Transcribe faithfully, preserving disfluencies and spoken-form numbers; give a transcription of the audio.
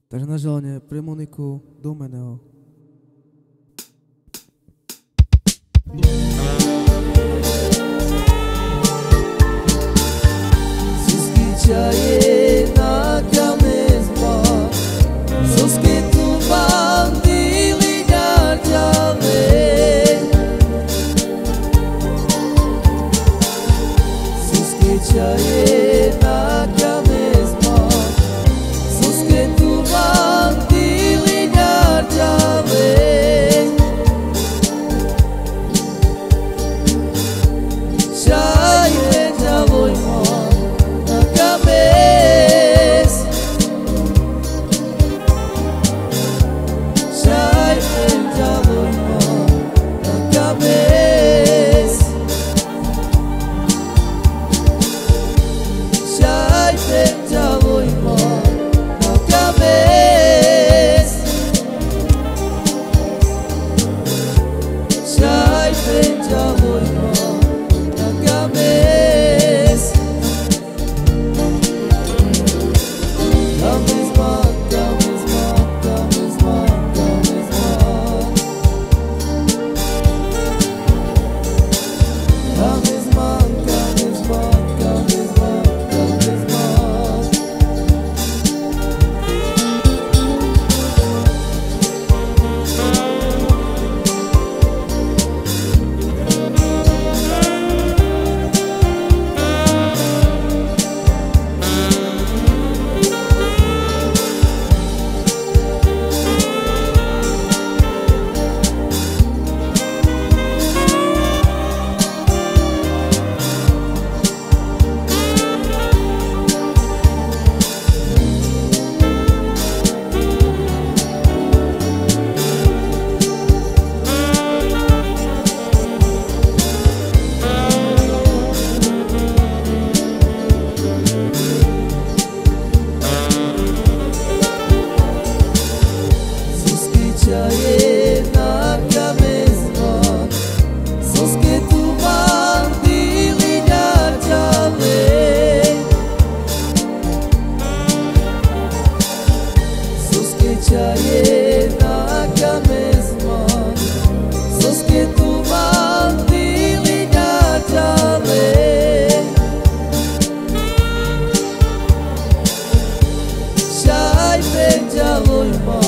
Takže na želanie pre Moniku do Meného. Suschiceaie na camezma, Susche tu bandi ligarciale, Suschiceaie na camezma, Susche tu bandi ligarciale, Shai veja voimo na cabeça, Shai veja voimo na cabeça, Shai veja voimo na cabeça, Shai veja voimo na cabeça. Talisman, talisman, talisman, talisman, talisman, talisman, talisman, talisman. Suschiceaie na camezma, Susche tu bandi ligarciale, Suschiceaie na camezma, Susche tu bandi ligarciale, Shai veja voimo